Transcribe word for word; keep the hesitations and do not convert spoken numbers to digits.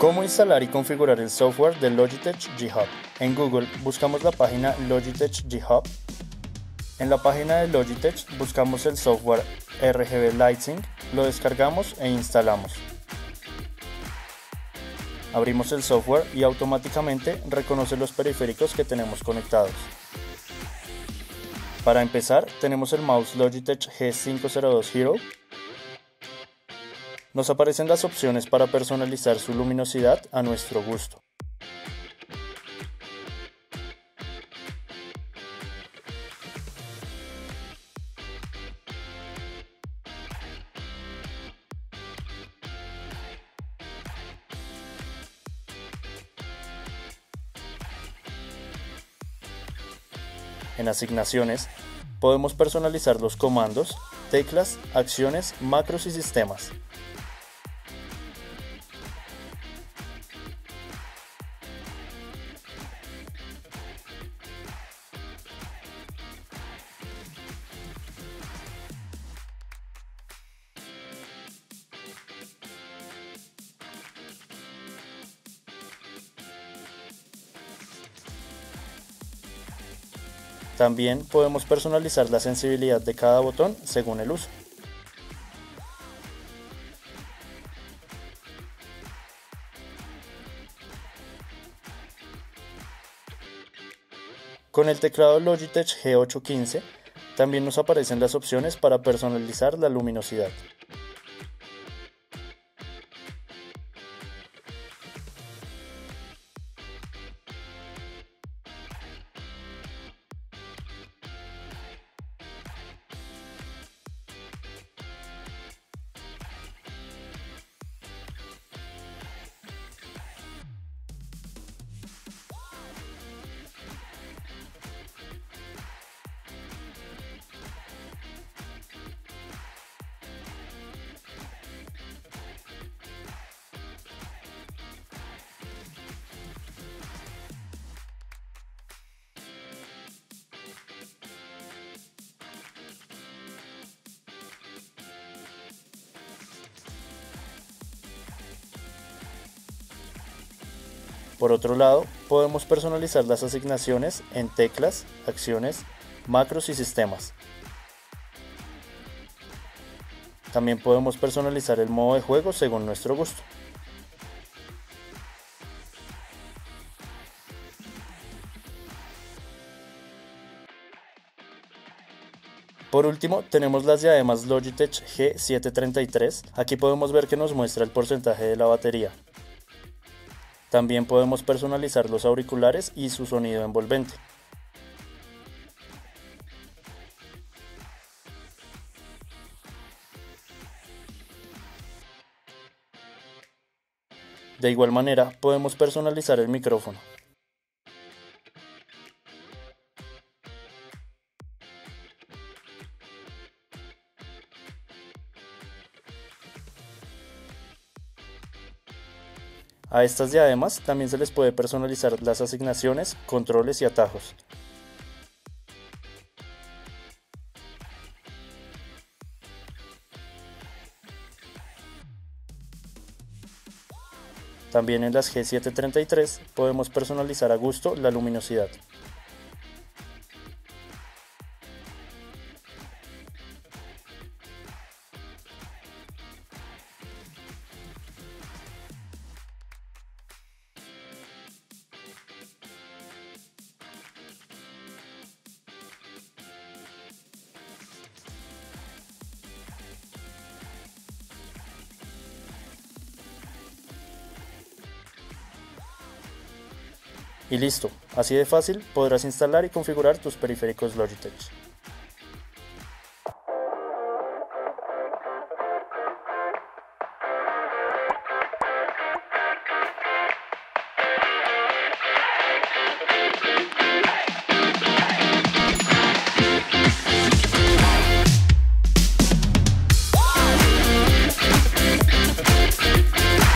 ¿Cómo instalar y configurar el software de Logitech G Hub? En Google buscamos la página Logitech G Hub. En la página de Logitech buscamos el software R G B Lightsync, lo descargamos e instalamos. Abrimos el software y automáticamente reconoce los periféricos que tenemos conectados. Para empezar, tenemos el mouse Logitech G cinco cero dos Hero. Nos aparecen las opciones para personalizar su luminosidad a nuestro gusto. En asignaciones, podemos personalizar los comandos, teclas, acciones, macros y sistemas. También podemos personalizar la sensibilidad de cada botón según el uso. Con el teclado Logitech G ocho quince también nos aparecen las opciones para personalizar la luminosidad. Por otro lado, podemos personalizar las asignaciones en teclas, acciones, macros y sistemas. También podemos personalizar el modo de juego según nuestro gusto. Por último, tenemos las diademas Logitech G setecientos treinta y tres. Aquí podemos ver que nos muestra el porcentaje de la batería. También podemos personalizar los auriculares y su sonido envolvente. De igual manera, podemos personalizar el micrófono. A estas diademas también se les puede personalizar las asignaciones, controles y atajos. También en las G setecientos treinta y tres podemos personalizar a gusto la luminosidad. Y listo, así de fácil podrás instalar y configurar tus periféricos Logitech.